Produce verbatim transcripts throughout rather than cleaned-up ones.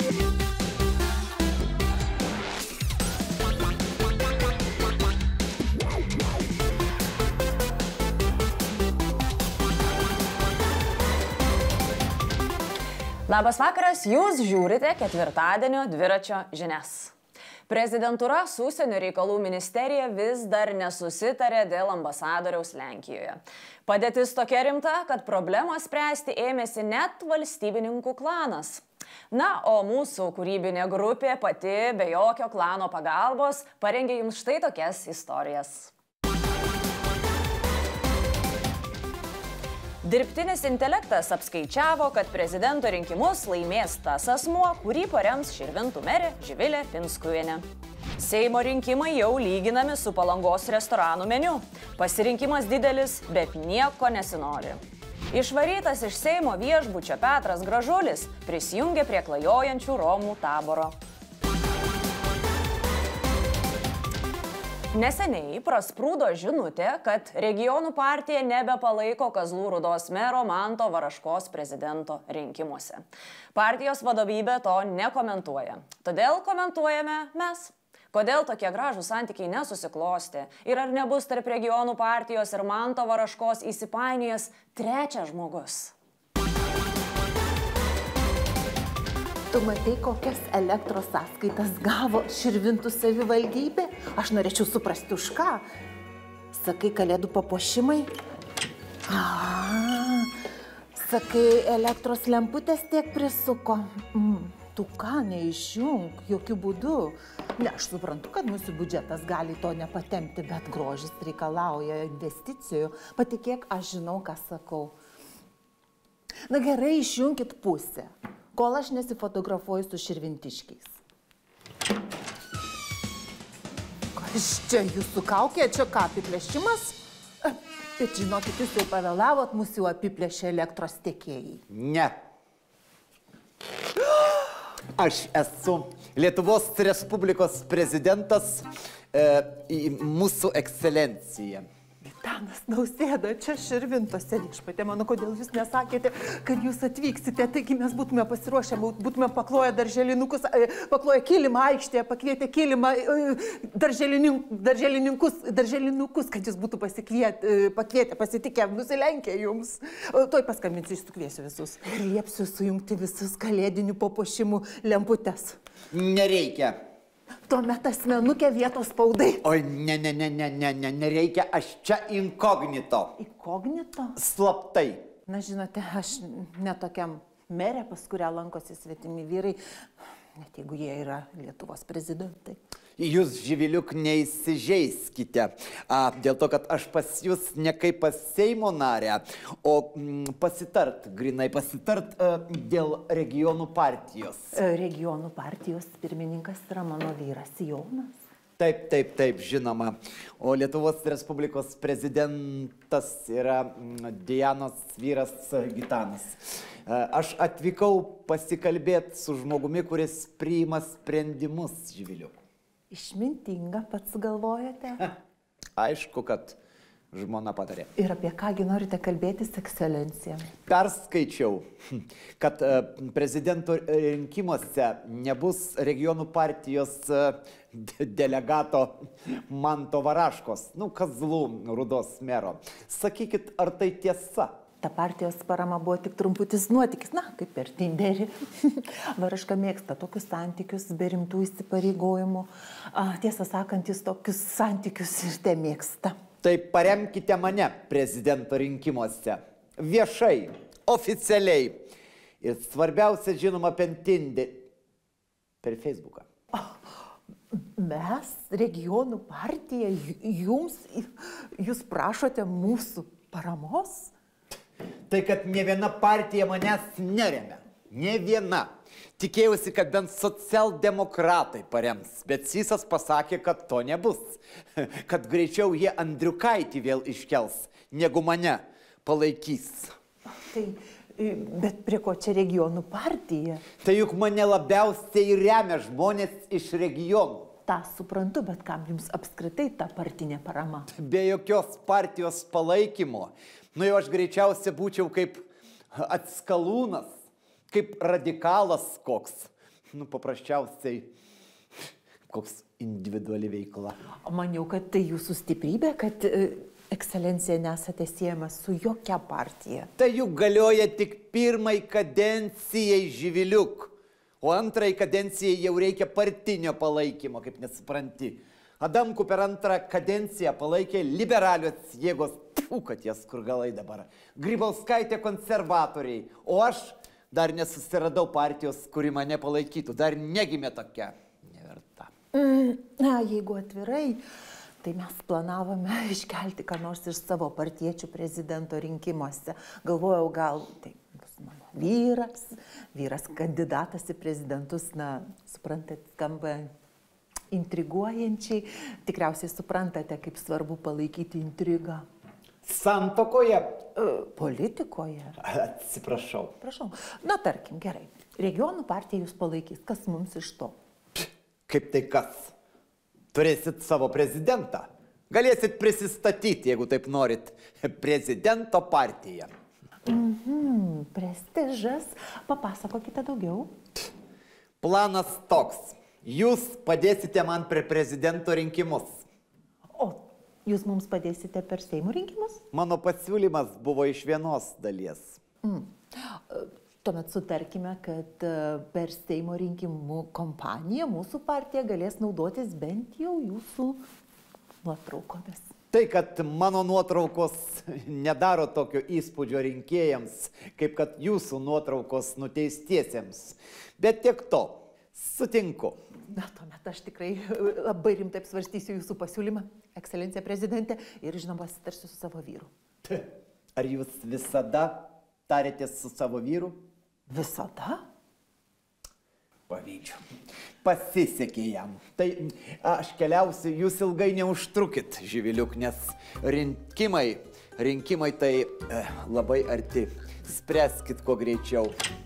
Labas vakaras, jūs žiūrite ketvirtadienio dviračio žinias. Prezidentūra su Užsienio reikalų ministerija vis dar nesusitarė dėl ambasadoriaus Lenkijoje. Padėtis tokia rimta, kad problemos spręsti ėmėsi net valstybininkų klanas. Na, o mūsų kūrybinė grupė pati be jokio klano pagalbos parengė jums štai tokias istorijas. Dirbtinis intelektas apskaičiavo, kad prezidento rinkimus laimės tas asmuo, kurį parems Širvintų merė Živilė Pinskuvienė. Seimo rinkimai jau lyginami su Palangos restoranų meniu. Pasirinkimas didelis, bet nieko nesinori. Išvarytas iš Seimo viešbučio Petras Gražulis prisijungė prie klajojančių Romų taboro. Neseniai prasprūdo žinutė, kad regionų partija nebepalaiko Kazlų Rūdos mero Manto Varaškos prezidento rinkimuose. Partijos vadovybė to nekomentuoja. Todėl komentuojame mes. Kodėl tokie gražūs santykiai nesusiklosti ir ar nebus tarp regionų partijos ir Manto Varaškos įsipainijęs trečias žmogus? Tu matai, kokias elektros sąskaitas gavo Širvintų savivaldybė? Aš norėčiau suprasti, už ką. Sakai, kalėdų papuošimai? A, sakai, elektros lemputės tiek prisuko. Mm, tu ką, neišjung, jokių būdų. Ne, aš suprantu, kad mūsų biudžetas gali to nepatempti, bet grožis reikalauja investicijų. Patikėk, aš žinau, ką sakau. Na gerai, išjungkit pusę, kol aš nesifotografuoju su širvintiškiais. Kas čia jūsų kaukė? Čia ką, apiplėšimas? Bet žinokit, jūs jau pavėlavot, mūsų jau apiplėšė elektros tiekėjai. Ne. Aš esu Lietuvos Respublikos prezidentas, e, mūsų ekscelencija. Gitanas Nausėda, čia Širvintose viešpatie. Mano, kodėl jūs nesakėte, kad jūs atvyksite, taigi mes būtume pasiruošę, būtume pakloję darželinukus, pakloję kilimą aikštėje, pakvietę kilimą darželininkus, darželinukus, kad jūs būtų pakvietę, pasitikę, nusilenkę jums. Tuoj paskambinsiu, išsukviesiu visus. Ir liepsiu sujungti visus kalėdinių papuošimų lemputes. Nereikia. Tuomet asmenukė vietos spaudai. Oi, ne, ne, ne, ne, ne, ne, nereikia, aš čia inkognito. Inkognito? Slaptai. Na, žinote, aš netokiam merė, pas kurią lankosi svetimi vyrai, net jeigu jie yra Lietuvos prezidentai. Jūs, Živiliuk, neįsižeiskite, a, dėl to, kad aš pas jūs ne kaip pas Seimo narę, o m, pasitart, grinai pasitart a, dėl regionų partijos. Regionų partijos pirmininkas yra mano vyras Jonas. Taip, taip, taip, žinoma. O Lietuvos Respublikos prezidentas yra m, Dianos vyras Gitanas. A, aš atvykau pasikalbėti su žmogumi, kuris priima sprendimus, Živiliuk. Išmintinga, pats galvojate? Aišku, kad žmona patarė. Ir apie kągi norite kalbėtis, ekscelencija? Perskaičiau, kad prezidento rinkimuose nebus regionų partijos delegato Manto Varaškos, nu, Kazlų Rūdos mero. Sakykit, ar tai tiesa? Ta partijos parama buvo tik trumputis nuotykis, na, kaip per Tinderį. Varaška mėgsta tokius santykius be rimtų įsipareigojimų. A, tiesą sakant, jis tokius santykius ir te mėgsta. Tai paremkite mane prezidento rinkimuose. Viešai, oficialiai. Ir svarbiausia, žinoma, per Tinderį. Per Facebooką. Mes, regionų partija, jums, jūs prašote mūsų paramos? Tai, kad ne viena partija manęs neremia. Ne viena. Tikėjausi, kad bent socialdemokratai parems, bet Sysas pasakė, kad to nebus. Kad greičiau jie Andriukaitį vėl iškels, negu mane palaikys. Tai, bet prie ko čia regionų partija? Tai juk mane labiausiai remia žmonės iš regionų. Ta suprantu, bet kam jums apskritai ta partinė parama? Be jokios partijos palaikymo. Nu jau aš greičiausiai būčiau kaip atskalūnas, kaip radikalas koks. Nu, paprasčiausiai, koks individuali veikla. Maniau, kad tai jūsų stiprybė, kad e, ekscelencija nesate siejamas su jokia partija. Tai juk galioja tik pirmai kadencijai, Živiliuk. O antrai kadencijai jau reikia partinio palaikymo, kaip nesupranti. Adamku per antrą kadenciją palaikė liberalios jėgos, pfu, kad jas kur galai dabar. Grybauskaitė konservatoriai, o aš dar nesusiradau partijos, kuri mane palaikytų. Dar negimė tokia neverta. Mm, na, jeigu atvirai, tai mes planavome iškelti ką nors iš savo partiečių prezidento rinkimuose. Galvojau, gal tai bus mano vyras, vyras kandidatas į prezidentus, na, suprantat, skamba intriguojančiai. Tikriausiai suprantate, kaip svarbu palaikyti intrigą. Santuokoje? Politikoje. Atsiprašau. Prašau. Na, tarkim, gerai. Regionų partija jūs palaikys. Kas mums iš to? Kaip tai kas? Turėsit savo prezidentą. Galėsit prisistatyti, jeigu taip norit. Prezidento partija. Mhm, prestižas. Papasakokite daugiau. Planas toks. Jūs padėsite man prie prezidento rinkimus. O, jūs mums padėsite per Seimo rinkimus? Mano pasiūlymas buvo iš vienos dalies. Mm. Tuomet sutarkime, kad per Seimo rinkimų kompaniją mūsų partija galės naudotis bent jau jūsų nuotraukomis. Tai, kad mano nuotraukos nedaro tokio įspūdžio rinkėjams, kaip kad jūsų nuotraukos nuteistiesiems. Bet tiek to, sutinku. Na, tuomet aš tikrai labai rimtai apsvarstysiu jūsų pasiūlymą, ekscelencija prezidentė, ir žinoma, pasitarsiu su savo vyru. Ar jūs visada tarėtės su savo vyru? Visada? Pavydžiu. Pasisekė jam. Tai aš keliausiu, jūs ilgai neužtrukit, Živiliuk, nes rinkimai, rinkimai tai e, labai arti. Spręskit kuo greičiau.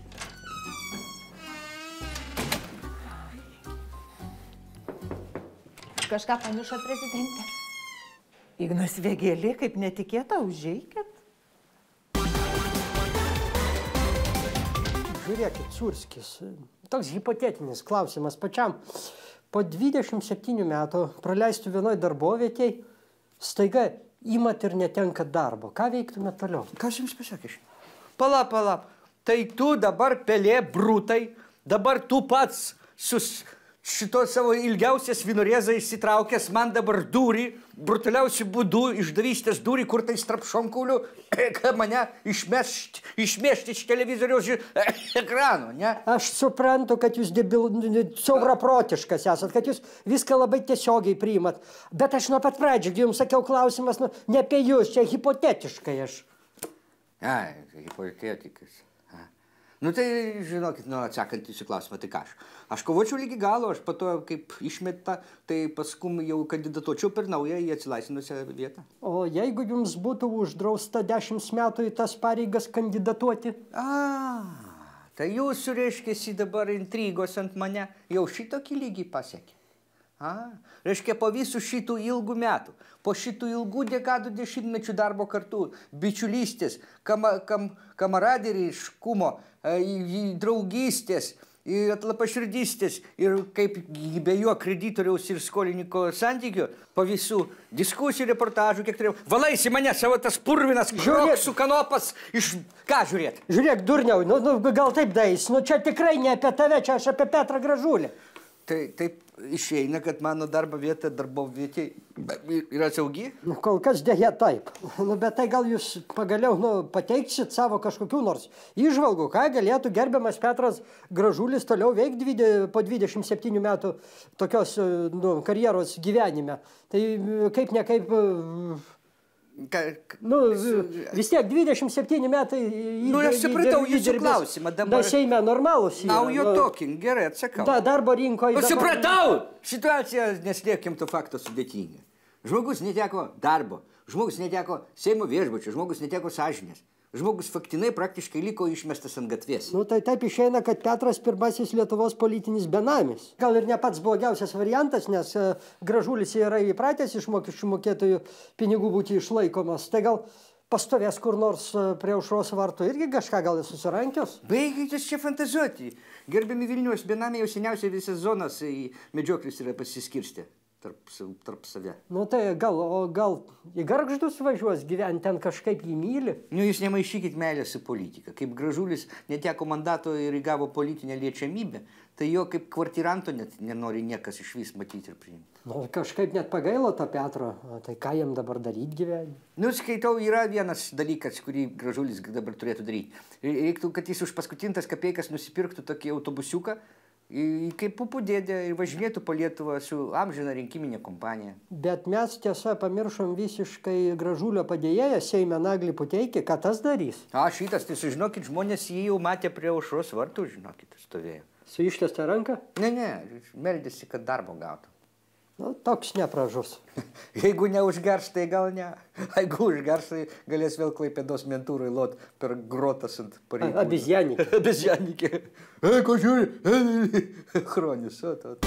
Kažką pamiršot, prezidentė? Ignas Vėgėlė, kaip netikėta, užeikit. Žiūrėkit, Surskis, toks hipotetinis klausimas pačiam. Po dvidešimt septynių metų praleistų vienoj darbovietėj, staiga imat ir netenkat darbo. Ką veiktumėt toliau? Kas jums pasakė? Palap, palap. Tai tu dabar pelė brutai, dabar tu pats sus... šito savo ilgiausias vinorėzą įsitraukęs, man dabar dūri, brutaliausių būdų, išdavystės dūri, kur tai tarp šonkaulių, kad mane išmešti, išmešti iš televizoriaus ekranų, ne? Aš suprantu, kad jūs debil, siauraprotiškas esat, kad jūs viską labai tiesiogiai priimat, bet aš nuo pat pradžių jums sakiau klausimas, nu, ne apie jūs, čia hipotetiškai aš. Ai, hipotetikas. Nu tai, žinokit, nu, atsakant į klausimą, tai ką aš? Aš kovočiau lygi galo, aš po to, kaip išmeta, tai paskum jau kandidatuočiau per naują į atsilaisvinusią vietą. O jeigu jums būtų uždrausta dešimt metų į tas pareigas kandidatuoti? A, tai jūsų, reiškiasi, dabar intrigos ant mane jau šitokį lygį pasiekė. A, reiškia, po visų šitų ilgų metų, po šitų ilgų dekadų dešimtmečių darbo kartu, bičiulystės, kama, kam, kamaraderiškumo, draugystės, ir atlapaširdystės, ir kaip be jo kreditoriaus ir skolininko santykių, po visų diskusijų, reportažų, kiek turėjau, valaisi mane savo tas purvinas kroksų kanopas iš... Ką žiūrėt? Žiūrėk, durniau, nu, nu, gal taip dais, nu čia tikrai ne apie tave, čia aš apie Petrą Gražulį. Tai taip išeina, kad mano darbo vieta darbo vietė yra saugi? Nu, kol kas dėja taip. Nu, bet tai gal jūs pagaliau nu, pateiksit savo kažkokių nors įžvalgų, ką galėtų gerbiamas Petras Gražulis toliau veikti po dvidešimt septynių metų tokios nu, karjeros gyvenime. Tai kaip ne kaip... Ka, nu, vis tiek dvidešimt septyni metai... Nu, aš supratau jūsų klausimą dabar. Da Seime normalus yra. Now you're talking, gerai, atsakau. Da, darbo rinkoje... Nu, supratau! Situacija, neslėkim to fakto sudėtinga. Žmogus neteko darbo, žmogus neteko Seimo viešbučio, žmogus neteko sąžinės. Žmogus faktinai praktiškai liko išmestas ant gatvės. Nu, tai taip išeina, kad Petras pirmasis Lietuvos politinis benamis. Gal ir ne pats blogiausias variantas, nes Gražulis yra įpratęs iš mokesčių mokėtojų pinigų būti išlaikomas. Tai gal pastovės kur nors prie aušros vartų, irgi kažką gal susirankios. Baigite čia fantazuoti. Gerbiami Vilniaus benamiai jau seniausiai visas zonas į medžioklės yra pasiskirstę tarp, tarp save. Nu tai gal, o gal į Gargždus važiuos gyventi, ten kažkaip jį myli? Nu, jūs nemaišykit meilės į politiką. Kaip Gražulis neteko mandato ir įgavo politinę liečiamybę, tai jo kaip kvartiranto net nenori niekas iš vis matyti ir priimti. Nu, kažkaip net pagailo tą Petrą. Tai ką jam dabar daryti gyvenime? Nu, skaitau, yra vienas dalykas, kurį Gražulis dabar turėtų daryti. Reiktų, kad jis už paskutintas kapeikas nusipirktų tokį autobusiuką, kaip pupų dėdė ir važinėtų po Lietuvą su amžina rinkiminė kompanija. Bet mes tiesa pamiršom visiškai Gražulio padėjėją Seime Naglį Puteikį, ką tas darys? A, šitas, tai sužinokit, žmonės jį jau matė prie aušros vartų, žinokit, stovėjo. Su ištiesta ranka? Ne, ne, meldėsi, kad darbo gautų. Nu, toks nepražus. Jeigu neužgers, tai gal ne. Jeigu užgers, tai galės vėl Klaipėdos mentūrai lot per grotas ant pareigų. Abizjanikė. Abizjanikė. E, ko žiūri? Chronis, o to.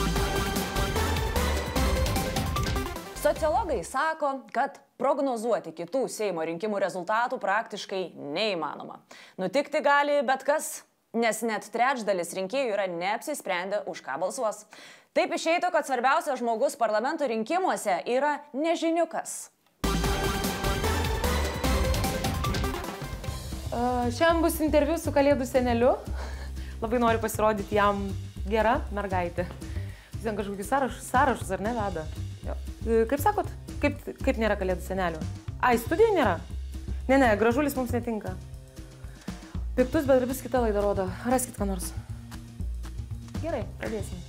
Sociologai sako, kad prognozuoti kitų Seimo rinkimų rezultatų praktiškai neįmanoma. Nutikti gali bet kas, nes net trečdalis rinkėjų yra neapsisprendę, už ką balsuos. Taip išeitų, kad svarbiausias žmogus parlamento rinkimuose yra nežiniukas. Uh, šiandien bus interviu su Kalėdų seneliu. Labai noriu pasirodyti jam gera mergaitė. Jis ten kažkokius sąrašus, sąrašus ar ne veda? Jo. Kaip sakot, kaip, kaip nėra Kalėdų senelių? Ai, studijų nėra? Ne, ne, Gražulis mums netinka. Piktus, bet ir vis kita laida rodo. Raskit ką nors. Gerai, pradėsim.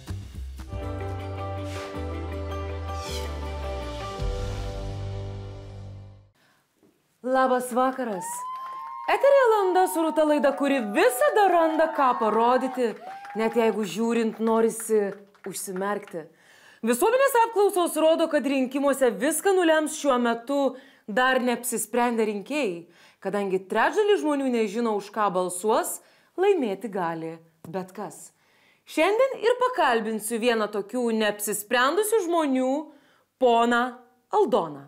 Labas vakaras. Eterė landa su Rūta laida, kuri visada randa ką parodyti, net jeigu žiūrint norisi užsimerkti. Visuomenės apklausos rodo, kad rinkimuose viską nulems šiuo metu dar neapsisprendę rinkėjai, kadangi trečdalis žmonių nežino, už ką balsuos, laimėti gali bet kas. Šiandien ir pakalbinsiu vieną tokių neapsisprendusių žmonių, poną Aldoną.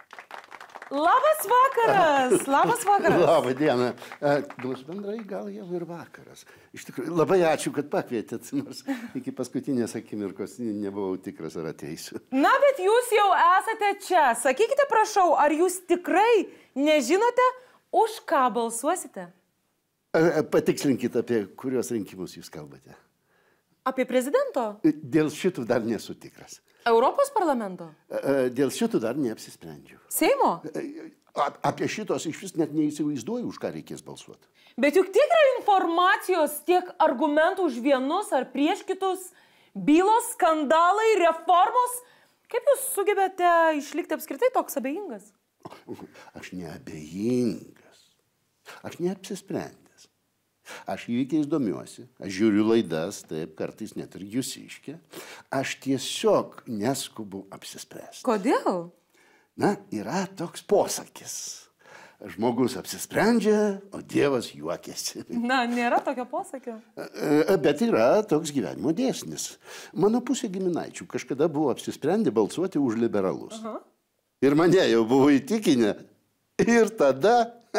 Labas vakaras, labas vakaras. Labą dieną. Nors bendrai gal jau ir vakaras. Iš tikrųjų, labai ačiū, kad pakvietėt, nors iki paskutinės akimirkos nebuvau tikras, ar ateisiu. Na, bet jūs jau esate čia. Sakykite, prašau, ar jūs tikrai nežinote, už ką balsuosite? Patikslinkit, apie kurios rinkimus jūs kalbate. Apie prezidento? Dėl šitų dar nesu tikras. Europos parlamento? Dėl šitų dar neapsisprendžiau. Seimo? Apie šitos iš vis net neįsivaizduoju, už ką reikės balsuoti. Bet juk tiek yra informacijos, tiek argumentų už vienus ar prieš kitus, bylos, skandalai, reformos. Kaip jūs sugebėte išlikti apskritai toks abejingas? Aš neabejingas. Aš neapsisprendęs. Aš įvykiais domiuosi, aš žiūriu laidas, taip kartais net ir jūsiškė. Aš tiesiog neskubu apsispręsti. Kodėl? Na, yra toks posakis. Žmogus apsisprendžia, o Dievas juokiasi. Na, nėra tokio posakio. Bet yra toks gyvenimo dėsnis. Mano pusė giminaičių kažkada buvo apsisprendę balsuoti už liberalus. Aha. Ir mane jau buvo įtikinę. Ir tada...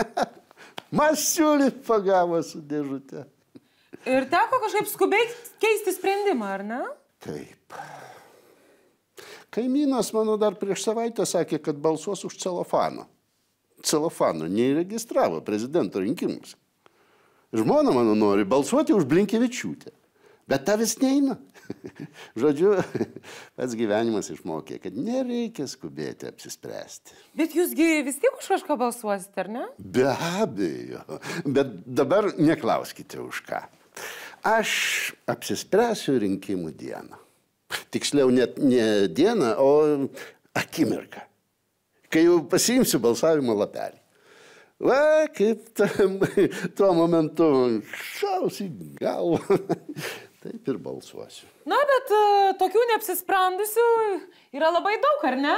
Masiulį pagavo su dėžute. Ir teko kažkaip skubiai keisti sprendimą, ar ne? Taip. Kaimynas mano dar prieš savaitę sakė, kad balsuos už celofaną. Celofano neįregistravo prezidento rinkimus. Žmona mano nori balsuoti už Blinkevičiūtę. Bet ta vis neina. Žodžiu, pats gyvenimas išmokė, kad nereikia skubėti apsispręsti. Bet jūsgi vis tiek už kažką balsuosite, ar ne? Be abejo. Bet dabar neklauskite už ką. Aš apsispręsiu rinkimų dieną. Tiksliau, net ne dieną, o akimirką. Kai jau pasiimsiu balsavimo lapelį. Va, kaip tam, tuo momentu šausi galvą. Taip ir balsuosiu. Na, bet uh, tokių neapsisprendusių yra labai daug, ar ne?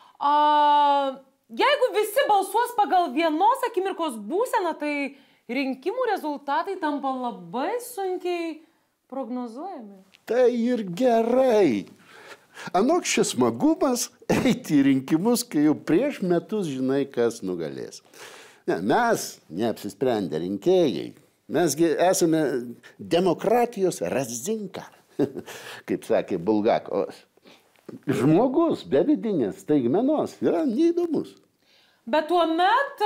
Uh, jeigu visi balsuos pagal vienos akimirkos būseną, tai rinkimų rezultatai tampa labai sunkiai prognozuojami. Tai ir gerai. Anok šis smagumas eiti į rinkimus, kai jau prieš metus žinai, kas nugalės. Ne, mes neapsisprendę rinkėjai. Mesgi esame demokratijos razinka, kaip sakė Bulgakovas. Žmogus be vidinės staigmenos yra neįdomus. Bet tuomet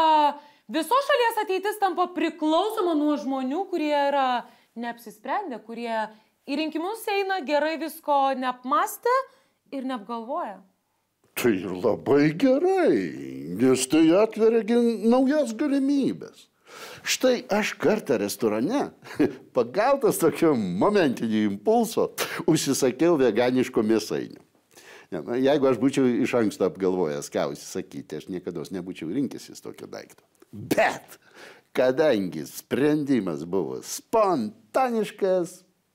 visos šalies ateitis tampa priklausoma nuo žmonių, kurie yra neapsisprendę, kurie į rinkimus eina gerai visko neapmastę ir neapgalvoja. Tai ir labai gerai, nes tai atveria naujas galimybės. Štai aš kartą restorane, pagautas tokio momentinio impulso, užsisakiau veganiško mėsainio. Jeigu aš būčiau iš anksto apgalvojęs, ką užsisakyti, aš niekada nebūčiau rinkęsis tokio daikto. Bet, kadangi sprendimas buvo spontaniškas,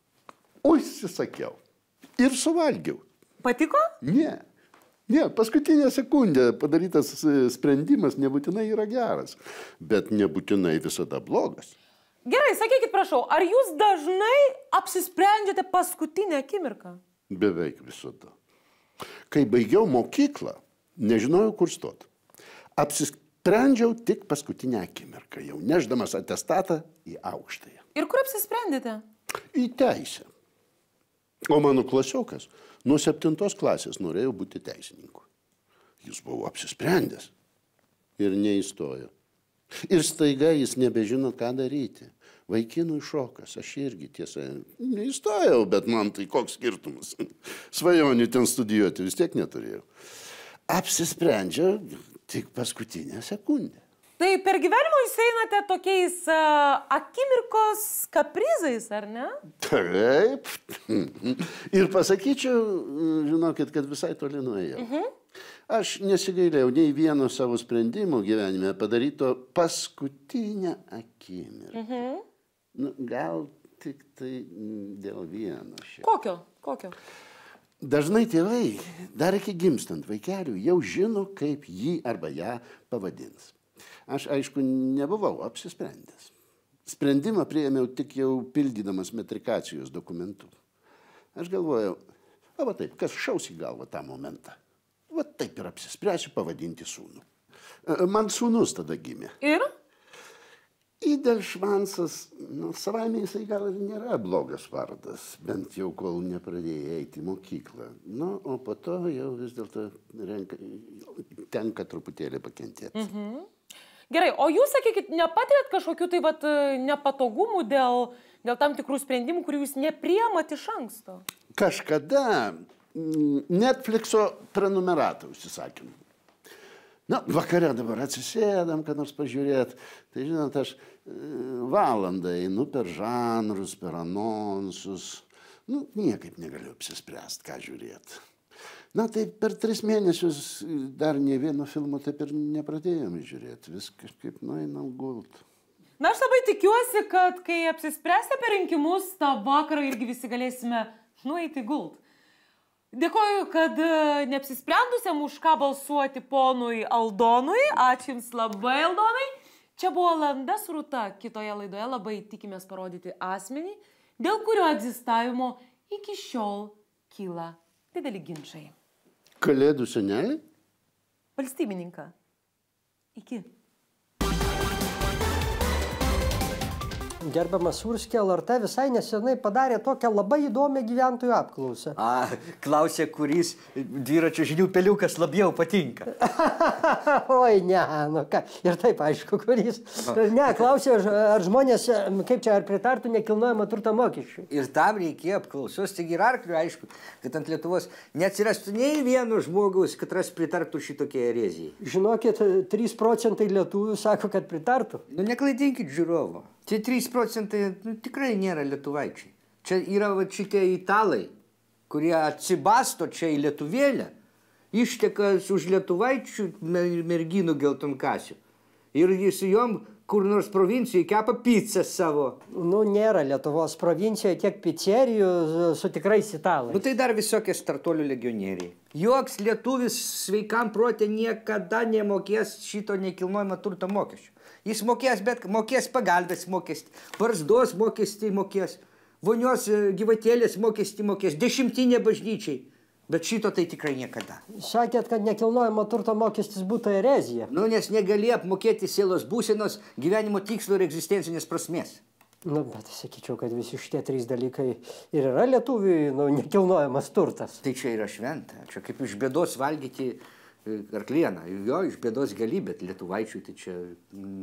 užsisakiau ir suvalgiau. Patiko? Ne. Ne, paskutinė sekundė padarytas sprendimas nebūtinai yra geras, bet nebūtinai visada blogas. Gerai, sakykit, prašau, ar jūs dažnai apsisprendžiate paskutinę akimirką? Beveik visada. Kai baigiau mokyklą, nežinojau, kur stot. Apsisprendžiau tik paskutinę akimirką, jau nešdamas atestatą į aukštąją. Ir kur apsisprendėte? Į teisę. O mano klasiokas nuo septintos klasės norėjo būti teisininku. Jis buvo apsisprendęs ir neįstojo. Ir staiga jis nebežino, ką daryti. Vaikinui šokas, aš irgi tiesa neįstojau, bet man tai koks skirtumas. Svajonių ten studijuoti vis tiek neturėjau. Apsisprendžiau tik paskutinę sekundę. Tai per gyvenimą jūs einate tokiais uh, akimirkos kaprizais, ar ne? Taip. Ir pasakyčiau, žinokit, kad visai toli nuėjau. Mhm. Aš nesigailėjau nei vieno savo sprendimo gyvenime padaryto paskutinę akimirką. Mhm. Nu, gal tik tai dėl vieno šiek. Kokio? Kokio? Dažnai tėvai, dar iki gimstant vaikelių, jau žino, kaip jį arba ją pavadins. Aš, aišku, nebuvau apsisprendęs. Sprendimą priėmiau tik jau pildydamas metrikacijos dokumentų. Aš galvojau, o va taip, kas šaus į galvą tą momentą. Va taip ir apsispręsiu pavadinti sūnų. Man sūnus tada gimė. Ir? Idelšvansas, nu, savaime jisai gal ir nėra blogas vardas, bent jau kol nepradėjai eiti į mokyklą. Nu, o po to jau vis dėlto renka, tenka truputėlį pakentėti. Mhm. Gerai, o jūs, sakykit, nepatirėt kažkokių tai vat, nepatogumų dėl, dėl tam tikrų sprendimų, kurių jūs nepriemat iš anksto? Kažkada Netflixo prenumeratą užsisakėm. Na, vakare dabar atsisėdam, kad nors pažiūrėt. Tai, žinot, aš valandą einu per žanrus, per anonsus. Nu, niekaip negaliu apsispręsti, ką žiūrėti. Na, tai per tris mėnesius dar ne vieno filmo taip ir nepradėjome žiūrėti. Vis kažkaip nueinam gult. Na, aš labai tikiuosi, kad kai apsispręsite per rinkimus, tą vakarą irgi visi galėsime nueiti gult. Dėkoju, kad neapsisprendusiam už ką balsuoti ponui Aldonui. Ačiū Jums labai, Aldonai. Čia buvo Landa su Rūta. Kitoje laidoje labai tikimės parodyti asmenį, dėl kurio egzistavimo iki šiol kyla dideli ginčai. Kalėdų senelį? Valstybininką. Iki. Gerbiamas Surskė, L R T visai nesenai padarė tokią labai įdomią gyventojų apklausą. A, klausė, kuris dviračio žinių peliukas labiau patinka. Oi, ne, nu ką, ir taip aišku, kuris. Ne, klausė, ar žmonės, kaip čia, ar pritartų nekilnojamo turto mokesčių. Ir tam reikėjo apklausos, taigi ir arklių, aišku, kad ant Lietuvos neatsirastų nei vieno žmogaus, kad ras pritartų šitokie erezijai. Žinokit, trys procentai lietuvių sako, kad pritartų. Nu, neklaidinkit žiūrovo. Tie trys procentai nu, tikrai nėra lietuvaičiai. Čia yra va, šitie italai, kurie atsibasto čia į lietuvėlę, išteka už lietuvaičių merginų geltonkasių. Ir jis jom kur nors provincijoje kepa pizzą savo. Nu, nėra Lietuvos provincijoje tiek pizzerijų su tikrais italais. Nu, tai dar visokie startuolių legionieriai. Joks lietuvis sveikam protė niekada nemokės šito nekilnojamo turto mokesčio. Jis mokės, bet mokės pagalbės mokestį, barzdos mokestį mokės, vonios gyvatėlės mokestį mokės, dešimtinė bažnyčiai. Bet šito tai tikrai niekada. Sakėt, kad nekilnojamo turto mokestis būtų erezija. Nu, nes negali apmokėti sielos būsenos, gyvenimo tikslo ir egzistencinės prasmės. Nu, bet sakyčiau, kad visi šitie trys dalykai ir yra lietuviui, nu, nekilnojamas turtas. Tai čia yra šventa. Čia kaip iš bėdos valgyti arklieną. Jo, iš bėdos gali, bet lietuvaičiui tai čia mm,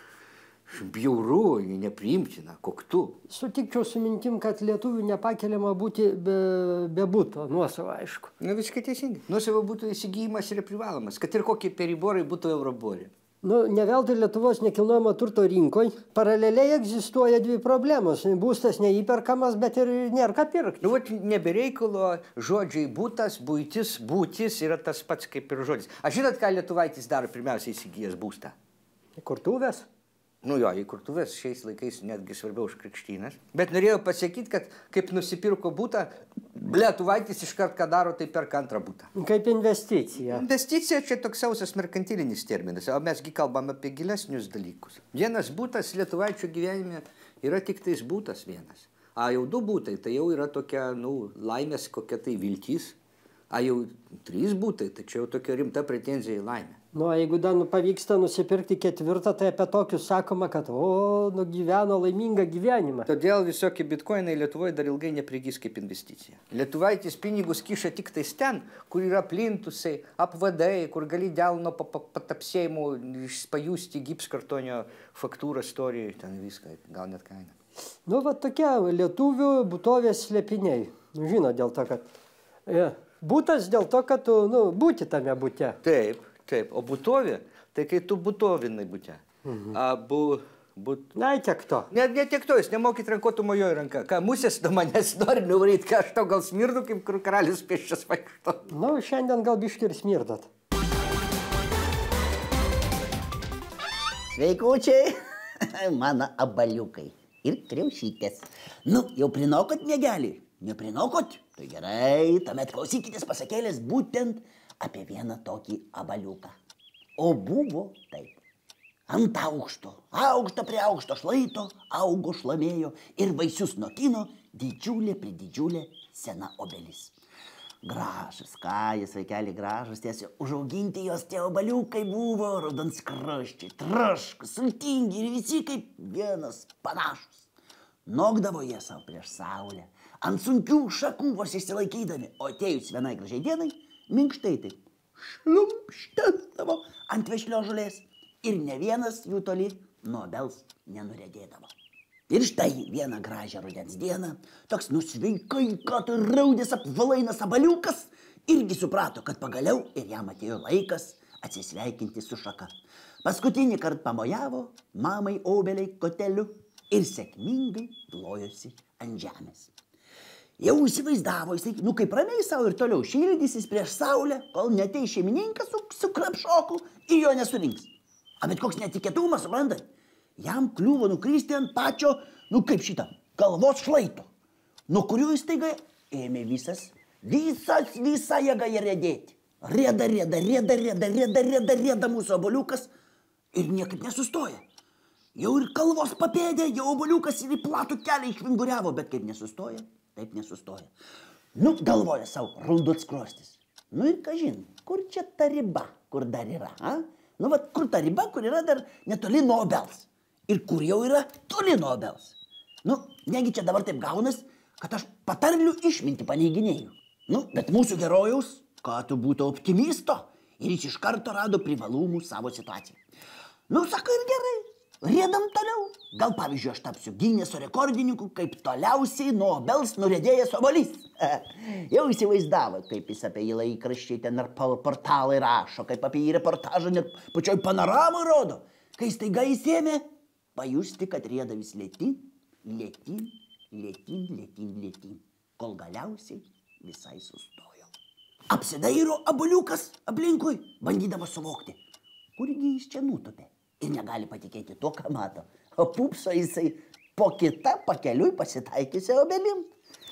bjauru, nepriimtina, koktu. Sutikčiau su mintim, kad lietuvių nepakeliama būti be, be būto, nuosavo aišku. Na, visiškai teisingai. Nuosavo būtų įsigijimas yra privalomas, kad ir kokie periborai būtų euroborai. Nu, ne veltui Lietuvos nekilnojamo turto rinkoje paraleliai egzistuoja dvi problemos. Būstas neįperkamas, bet ir nėra ką pirkti. Nu, vat nebereikalo žodžiai būtas, būtis, būtis yra tas pats kaip ir žodis. Aš žinot, ką lietuvaitis daro pirmiausiai įsigijęs būstą? Kurtuvės? Nu jo, įkurtuvės šiais laikais netgi svarbiau už krikštynas. Bet norėjau pasakyti, kad kaip nusipirko būtą, lietuvaitis iškart ką daro, tai perka antrą būtą. Kaip investicija. Investicija čia toks sausas merkantilinis terminas, o mesgi kalbam apie gilesnius dalykus. Vienas būtas lietuvaičio gyvenime yra tik tais būtas vienas. A jau du būtai, tai jau yra tokia, nu, laimės kokia tai viltis. A jau trys būtai, tai čia jau tokia rimta pretenzija į laimę. Nu, jeigu dar pavyksta nusipirkti ketvirtą, tai apie tokius sakoma, kad o, nugyveno laimingą gyvenimą. Todėl visokie bitkoinai Lietuvoje dar ilgai neprigys kaip investicija. Lietuvaitis pinigus kiša tik tais ten, kur yra plintusai, apvadai, kur gali delno patapsėjimų pajusti gipskartonio faktūrą istorijai, ten viską, gal net kainą. Nu, va tokie lietuvių būtovės slėpiniai. Nu, žino, dėl to, kad... Ja, būtas dėl to, kad tu, nu, būti tame būte. Taip. Taip, o būtovė, tai kai tu būtovinai būte. Mhm. A, bu, būt... Na, tiek to. Ne, ne tiek to, jūs nemokit rankuotų mojo į ranką. Ką, musės nuo manęs nori nuvaryti, ką aš tau gal smirdu, kaip kur karalius pėsčias vaikšto. Nu, šiandien gal biški ir smirdot. Sveikučiai, mano abaliukai ir kriaušytės. Nu, jau prinokot negelį? Neprinokot? Tai gerai, tuomet klausykitės pasakėlės būtent apie vieną tokį abaliuką. O buvo taip. Ant aukšto, aukšto prie aukšto šlaito augo šlamėjo ir vaisius nokino didžiulė prie didžiulė sena obelis. Gražus, ką jis vaikeli gražus, tiesiog užauginti jos tie abaliukai buvo raudonskruosčiai, traškūs, sultingi ir visi kaip vienas panašus. Nokdavo jie savo prieš saulę, ant sunkių šakų vos išsilaikydami, o atėjus vienai gražiai dienai, minkštai taip šliumpštendavo ant vešlio žolės ir ne vienas jų toli nuo obels nenuriedėdavo. Ir štai vieną gražią rudens dieną toks nusveikai, kad raudės apvalainas abaliukas irgi suprato, kad pagaliau ir jam atėjo laikas atsisveikinti su šaka. Paskutinį kartą pamojavo mamai obeliai koteliu ir sėkmingai plojosi ant žemės. Jau įsivaizdavo, jisai, nu kaip ramiai savo ir toliau šildysis prieš saulę, kol neteis šeimininkas su, su krapšoku ir jo nesurinks. A bet koks netikėtumas, suprantat, jam kliuvo nukristi ant pačio, nu kaip šitą, galvos šlaito, nuo kurių jis taiga ėmė visas, visas, visą jėgą riedėti. Rieda, rieda, rieda, rieda, rieda, rieda, rieda mūsų abaliukas ir niekaip nesustoja. Jau ir kalvos papėdė, jau abaliukas ir į platų kelią išvinguriavo, bet kaip nesustoja. Taip nesustoja. Nu, galvoja savo, raudot skrostis. Nu ir kažin, kur čia ta riba, kur dar yra, a? Nu, vat, kur ta riba, kur yra dar netoli nuo obels. Ir kur jau yra toli nuo obels. Nu, negi čia dabar taip gaunas, kad aš patarlių išminti paneiginėjau. Nu, bet mūsų herojaus, kad tu būtų optimisto, ir jis iš karto rado privalumų savo situacijai. Nu, sako, ir gerai. Riedam toliau. Gal, pavyzdžiui, aš tapsiu Gineso rekordininku, kaip toliausiai nuo obels nuriedėjęs obuolys. Jau įsivaizdavo, kaip jis apie jį laikraščiai ten ar portalai rašo, kaip apie jį reportažą net pačioj panoramai rodo. Kai staiga jis ėmė pajusti, kad rieda vis lėtin, lėtin, lėtin, lėtin, lėtin, kol galiausiai visai sustojo. Apsidairo abaliukas aplinkui, bandydamas suvokti, kurgi jis čia nutupė. Ir negali patikėti tuo, ką mato. O pupso jisai po kitą pakeliui pasitaikiusią obelim.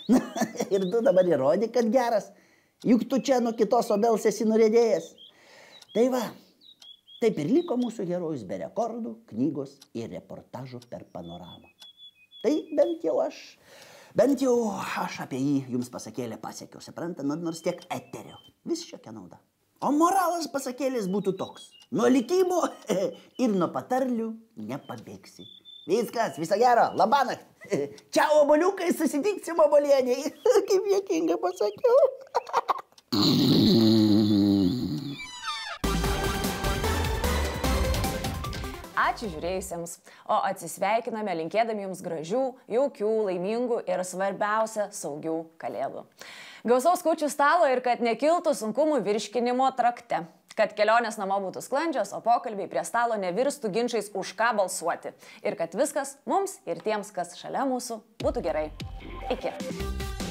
Ir tu dabar įrodė, kad geras. Juk tu čia nuo kitos obels esi nuriedėjęs. Tai va, taip ir liko mūsų herojus be rekordų, knygos ir reportažų per panoramą. Tai bent jau aš Bent jau aš apie jį jums pasakėlę pasiekiau, supranta, nors tiek eterio. Vis šiokia nauda. O moralas pasakėlės būtų toks. Nuo likimo ir nuo patarlių nepabėgsi. Viskas, viso gero, labanakt. Čia oboliukai, susitiksim obolieniai. Kaip juokinga pasakiau. Ačiū žiūrėjusiems, o atsisveikiname linkėdami jums gražių, jaukių, laimingų ir svarbiausia saugių kalėdų. Gausaus kūčių stalo ir kad nekiltų sunkumų virškinimo trakte. Kad kelionės namo būtų sklandžios, o pokalbiai prie stalo nevirstų ginčiais už ką balsuoti. Ir kad viskas mums ir tiems, kas šalia mūsų, būtų gerai. Iki.